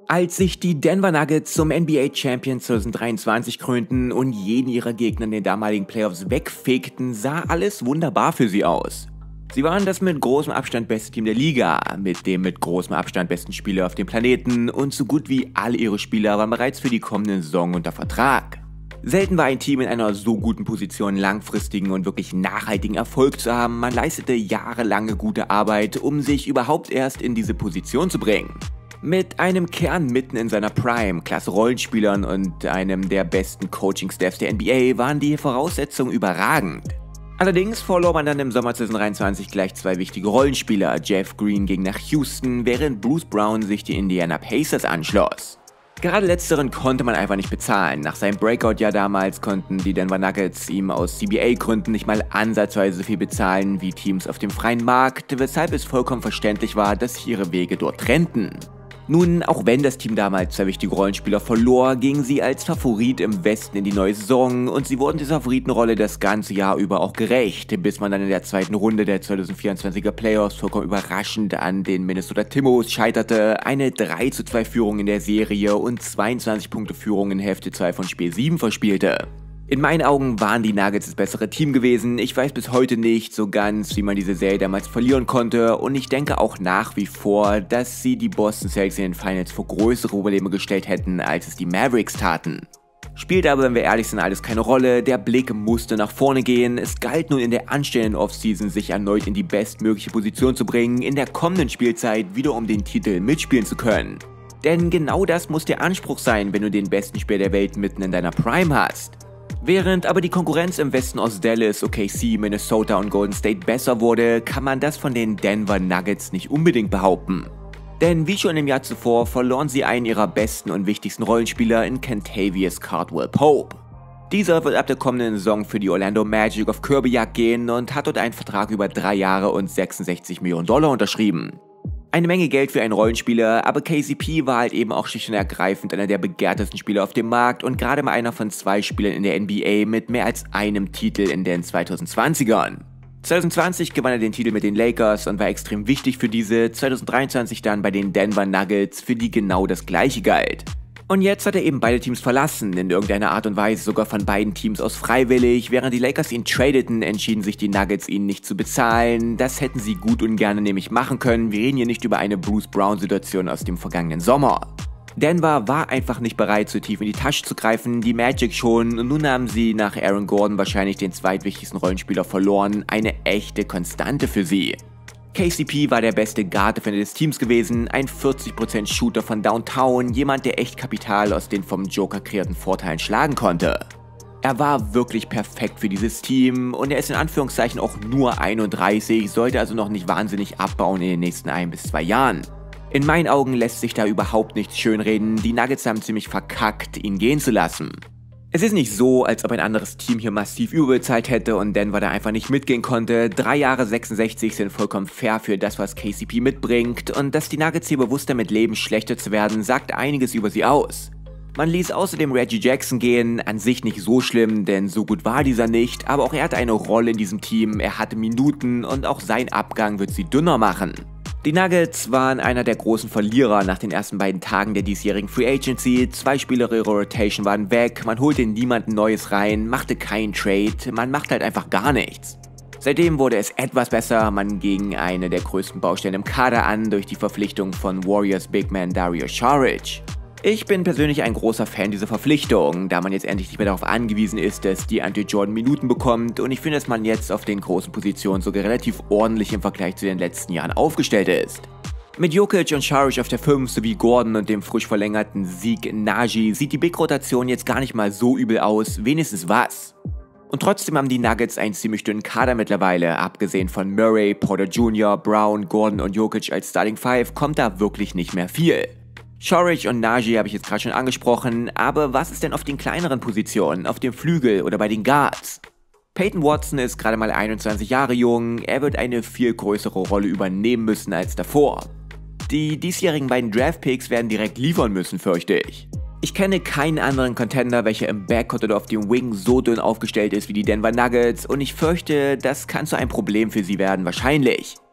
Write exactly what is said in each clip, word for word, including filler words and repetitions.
Als sich die Denver Nuggets zum N B A Champion zwanzig dreiundzwanzig krönten und jeden ihrer Gegner in den damaligen Playoffs wegfegten, sah alles wunderbar für sie aus. Sie waren das mit großem Abstand beste Team der Liga, mit dem mit großem Abstand besten Spieler auf dem Planeten und so gut wie alle ihre Spieler waren bereits für die kommende Saison unter Vertrag. Selten war ein Team in einer so guten Position, langfristigen und wirklich nachhaltigen Erfolg zu haben. Man leistete jahrelange gute Arbeit, um sich überhaupt erst in diese Position zu bringen. Mit einem Kern mitten in seiner Prime, klasse Rollenspielern und einem der besten Coaching-Staffs der N B A waren die Voraussetzungen überragend. Allerdings verlor man dann im Sommer zwanzig dreiundzwanzig gleich zwei wichtige Rollenspieler. Jeff Green ging nach Houston, während Bruce Brown sich die Indiana Pacers anschloss. Gerade letzteren konnte man einfach nicht bezahlen. Nach seinem Breakout-Jahr damals konnten die Denver Nuggets ihm aus C B A-Gründen nicht mal ansatzweise so viel bezahlen wie Teams auf dem freien Markt, weshalb es vollkommen verständlich war, dass sich ihre Wege dort trennten. Nun, auch wenn das Team damals zwei wichtige Rollenspieler verlor, gingen sie als Favorit im Westen in die neue Saison und sie wurden dieser Favoritenrolle das ganze Jahr über auch gerecht, bis man dann in der zweiten Runde der zwanzig vierundzwanziger Playoffs vollkommen überraschend an den Minnesota Timberwolves scheiterte, eine drei zu zwei Führung in der Serie und zweiundzwanzig Punkte Führung in Hälfte zwei von Spiel sieben verspielte. In meinen Augen waren die Nuggets das bessere Team gewesen. Ich weiß bis heute nicht so ganz, wie man diese Serie damals verlieren konnte und ich denke auch nach wie vor, dass sie die Boston Celtics in den Finals vor größere Probleme gestellt hätten, als es die Mavericks taten. Spielte aber, wenn wir ehrlich sind, alles keine Rolle. Der Blick musste nach vorne gehen. Es galt nun in der anstehenden Offseason, sich erneut in die bestmögliche Position zu bringen, in der kommenden Spielzeit wieder um den Titel mitspielen zu können. Denn genau das muss der Anspruch sein, wenn du den besten Spieler der Welt mitten in deiner Prime hast. Während aber die Konkurrenz im Westen aus Dallas, O K C, Minnesota und Golden State besser wurde, kann man das von den Denver Nuggets nicht unbedingt behaupten. Denn wie schon im Jahr zuvor verloren sie einen ihrer besten und wichtigsten Rollenspieler in Kentavious Caldwell-Pope. Dieser wird ab der kommenden Saison für die Orlando Magic auf Kirbyjagd gehen und hat dort einen Vertrag über drei Jahre und sechsundsechzig Millionen Dollar unterschrieben. Eine Menge Geld für einen Rollenspieler, aber K C P war halt eben auch schlicht und ergreifend einer der begehrtesten Spieler auf dem Markt und gerade mal einer von zwei Spielern in der N B A mit mehr als einem Titel in den zweitausendzwanzigern. zwanzig zwanzig gewann er den Titel mit den Lakers und war extrem wichtig für diese, zwanzig dreiundzwanzig dann bei den Denver Nuggets, für die genau das gleiche galt. Und jetzt hat er eben beide Teams verlassen, in irgendeiner Art und Weise sogar von beiden Teams aus freiwillig. Während die Lakers ihn tradeten, entschieden sich die Nuggets, ihn nicht zu bezahlen. Das hätten sie gut und gerne nämlich machen können. Wir reden hier nicht über eine Bruce Brown-Situation aus dem vergangenen Sommer. Denver war einfach nicht bereit, so tief in die Tasche zu greifen, die Magic schon, und nun haben sie nach Aaron Gordon wahrscheinlich den zweitwichtigsten Rollenspieler verloren, eine echte Konstante für sie. K C P war der beste Guard-Defender des Teams gewesen, ein vierzig Prozent Shooter von Downtown, jemand, der echt Kapital aus den vom Joker kreierten Vorteilen schlagen konnte. Er war wirklich perfekt für dieses Team und er ist in Anführungszeichen auch nur einunddreißig, sollte also noch nicht wahnsinnig abbauen in den nächsten ein bis zwei Jahren. In meinen Augen lässt sich da überhaupt nichts schönreden, die Nuggets haben ziemlich verkackt, ihn gehen zu lassen. Es ist nicht so, als ob ein anderes Team hier massiv überbezahlt hätte und Denver da einfach nicht mitgehen konnte. Drei Jahre sechsundsechzig sind vollkommen fair für das, was K C P mitbringt, und dass die Nuggets hier bewusst damit leben, schlechter zu werden, sagt einiges über sie aus. Man ließ außerdem Reggie Jackson gehen, an sich nicht so schlimm, denn so gut war dieser nicht, aber auch er hatte eine Rolle in diesem Team, er hatte Minuten und auch sein Abgang wird sie dünner machen. Die Nuggets waren einer der großen Verlierer nach den ersten beiden Tagen der diesjährigen Free Agency. Zwei Spieler ihrer Rotation waren weg, man holte niemanden Neues rein, machte keinen Trade, man macht halt einfach gar nichts. Seitdem wurde es etwas besser, man ging eine der größten Baustellen im Kader an durch die Verpflichtung von Warriors Big Man Dario Saric. Ich bin persönlich ein großer Fan dieser Verpflichtung, da man jetzt endlich nicht mehr darauf angewiesen ist, dass DeAndre Jordan Minuten bekommt, und ich finde, dass man jetzt auf den großen Positionen sogar relativ ordentlich im Vergleich zu den letzten Jahren aufgestellt ist. Mit Jokic und Saric auf der fünf sowie Gordon und dem frisch verlängerten Zeke Nnaji sieht die Big-Rotation jetzt gar nicht mal so übel aus, wenigstens was. Und trotzdem haben die Nuggets einen ziemlich dünnen Kader mittlerweile, abgesehen von Murray, Porter Junior, Brown, Gordon und Jokic als Starting Five kommt da wirklich nicht mehr viel. Saric und Nnaji habe ich jetzt gerade schon angesprochen, aber was ist denn auf den kleineren Positionen, auf dem Flügel oder bei den Guards? Peyton Watson ist gerade mal einundzwanzig Jahre jung, er wird eine viel größere Rolle übernehmen müssen als davor. Die diesjährigen beiden Draftpicks werden direkt liefern müssen, fürchte ich. Ich kenne keinen anderen Contender, welcher im Backcourt oder auf dem Wing so dünn aufgestellt ist wie die Denver Nuggets, und ich fürchte, das kann zu einem Problem für sie werden, wahrscheinlich.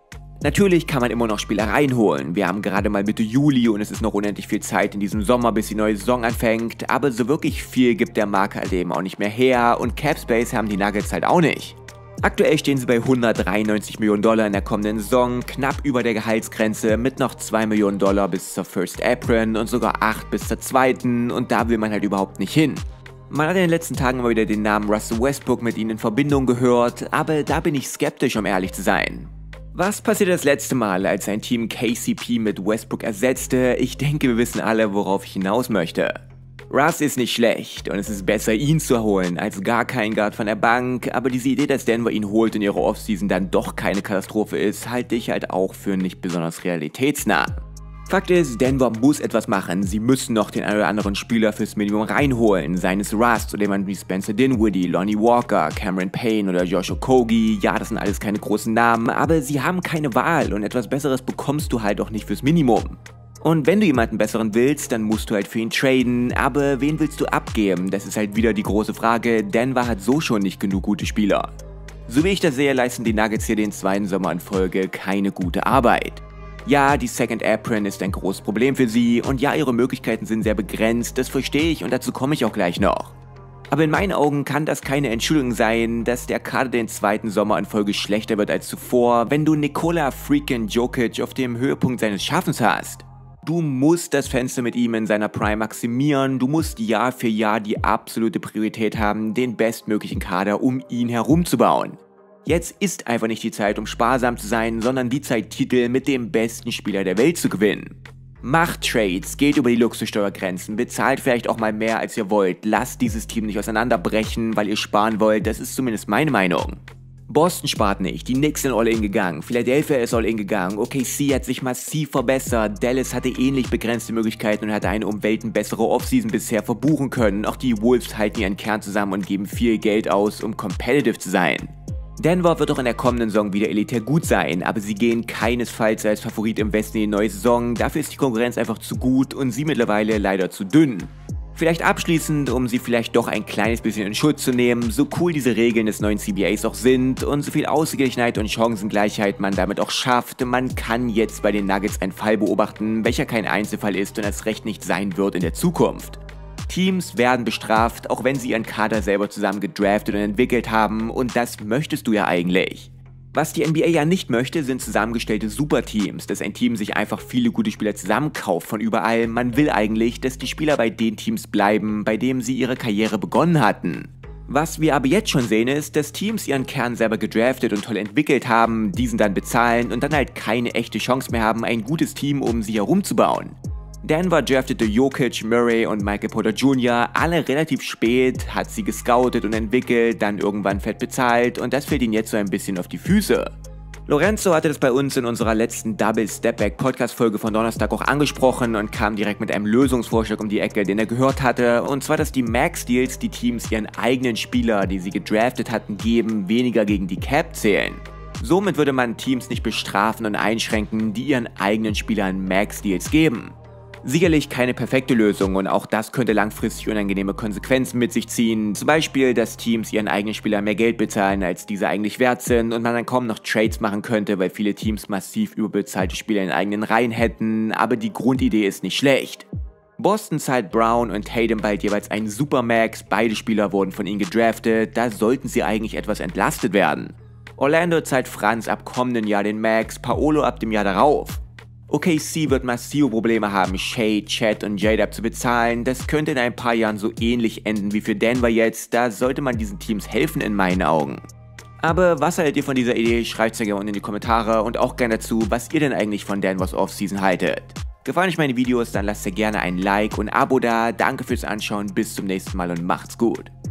Natürlich kann man immer noch Spieler reinholen. Wir haben gerade mal Mitte Juli und es ist noch unendlich viel Zeit in diesem Sommer, bis die neue Saison anfängt. Aber so wirklich viel gibt der Markt halt eben auch nicht mehr her und Cap Space haben die Nuggets halt auch nicht. Aktuell stehen sie bei hundertdreiundneunzig Millionen Dollar in der kommenden Saison, knapp über der Gehaltsgrenze mit noch zwei Millionen Dollar bis zur First Apron und sogar acht bis zur zweiten und da will man halt überhaupt nicht hin. Man hat in den letzten Tagen immer wieder den Namen Russell Westbrook mit ihnen in Verbindung gehört, aber da bin ich skeptisch, um ehrlich zu sein. Was passierte das letzte Mal, als ein Team K C P mit Westbrook ersetzte? Ich denke, wir wissen alle, worauf ich hinaus möchte. Russ ist nicht schlecht und es ist besser, ihn zu holen, als gar keinen Guard von der Bank, aber diese Idee, dass Denver ihn holt und ihre Offseason dann doch keine Katastrophe ist, halte ich halt auch für nicht besonders realitätsnah. Fakt ist, Denver muss etwas machen, sie müssen noch den einen oder anderen Spieler fürs Minimum reinholen, seien es Russ oder jemand wie Spencer Dinwiddie, Lonnie Walker, Cameron Payne oder Josh Okogie, ja, das sind alles keine großen Namen, aber sie haben keine Wahl und etwas Besseres bekommst du halt auch nicht fürs Minimum. Und wenn du jemanden besseren willst, dann musst du halt für ihn traden, aber wen willst du abgeben? Das ist halt wieder die große Frage, Denver hat so schon nicht genug gute Spieler. So wie ich das sehe, leisten die Nuggets hier den zweiten Sommer in Folge keine gute Arbeit. Ja, die Second Apron ist ein großes Problem für sie und ja, ihre Möglichkeiten sind sehr begrenzt, das verstehe ich und dazu komme ich auch gleich noch. Aber in meinen Augen kann das keine Entschuldigung sein, dass der Kader den zweiten Sommer in Folge schlechter wird als zuvor, wenn du Nikola freaking Jokic auf dem Höhepunkt seines Schaffens hast. Du musst das Fenster mit ihm in seiner Prime maximieren, du musst Jahr für Jahr die absolute Priorität haben, den bestmöglichen Kader um ihn herumzubauen. Jetzt ist einfach nicht die Zeit, um sparsam zu sein, sondern die Zeit, Titel mit dem besten Spieler der Welt zu gewinnen. Macht Trades, geht über die Luxussteuergrenzen, bezahlt vielleicht auch mal mehr als ihr wollt, lasst dieses Team nicht auseinanderbrechen, weil ihr sparen wollt, das ist zumindest meine Meinung. Boston spart nicht, die Knicks sind all-in gegangen, Philadelphia ist all-in gegangen, O K C hat sich massiv verbessert, Dallas hatte ähnlich begrenzte Möglichkeiten und hatte eine um Welten bessere Offseason bisher verbuchen können, auch die Wolves halten ihren Kern zusammen und geben viel Geld aus, um competitive zu sein. Denver wird auch in der kommenden Saison wieder elitär gut sein, aber sie gehen keinesfalls als Favorit im Westen in die neue Saison, dafür ist die Konkurrenz einfach zu gut und sie mittlerweile leider zu dünn. Vielleicht abschließend, um sie vielleicht doch ein kleines bisschen in Schutz zu nehmen, so cool diese Regeln des neuen C B As auch sind und so viel Ausgeglichenheit und Chancengleichheit man damit auch schafft, man kann jetzt bei den Nuggets einen Fall beobachten, welcher kein Einzelfall ist und erst recht nicht sein wird in der Zukunft. Teams werden bestraft, auch wenn sie ihren Kader selber zusammen gedraftet und entwickelt haben und das möchtest du ja eigentlich. Was die N B A ja nicht möchte, sind zusammengestellte Superteams, dass ein Team sich einfach viele gute Spieler zusammenkauft von überall. Man will eigentlich, dass die Spieler bei den Teams bleiben, bei denen sie ihre Karriere begonnen hatten. Was wir aber jetzt schon sehen ist, dass Teams ihren Kern selber gedraftet und toll entwickelt haben, diesen dann bezahlen und dann halt keine echte Chance mehr haben, ein gutes Team um sie herumzubauen. Denver draftete Jokic, Murray und Michael Porter Junior alle relativ spät, hat sie gescoutet und entwickelt, dann irgendwann fett bezahlt und das fällt ihnen jetzt so ein bisschen auf die Füße. Lorenzo hatte das bei uns in unserer letzten Double Step Back Podcast Folge von Donnerstag auch angesprochen und kam direkt mit einem Lösungsvorschlag um die Ecke, den er gehört hatte, und zwar, dass die Max Deals die Teams ihren eigenen Spieler, die sie gedraftet hatten, geben, weniger gegen die Cap zählen. Somit würde man Teams nicht bestrafen und einschränken, die ihren eigenen Spielern Max Deals geben. Sicherlich keine perfekte Lösung und auch das könnte langfristig unangenehme Konsequenzen mit sich ziehen. Zum Beispiel, dass Teams ihren eigenen Spielern mehr Geld bezahlen, als diese eigentlich wert sind und man dann kaum noch Trades machen könnte, weil viele Teams massiv überbezahlte Spieler in eigenen Reihen hätten, aber die Grundidee ist nicht schlecht. Boston zahlt Brown und Tatum bald jeweils einen Supermax, beide Spieler wurden von ihnen gedraftet, da sollten sie eigentlich etwas entlastet werden. Orlando zahlt Franz ab kommenden Jahr den Max, Paolo ab dem Jahr darauf. O K C wird massive Probleme haben, Shea, Chet und J-Dub zu bezahlen. Das könnte in ein paar Jahren so ähnlich enden wie für Denver jetzt. Da sollte man diesen Teams helfen in meinen Augen. Aber was haltet ihr von dieser Idee? Schreibt es mir gerne unten in die Kommentare und auch gerne dazu, was ihr denn eigentlich von Denvers Offseason haltet. Gefallen euch meine Videos, dann lasst ihr gerne ein Like und ein Abo da. Danke fürs Anschauen, bis zum nächsten Mal und macht's gut.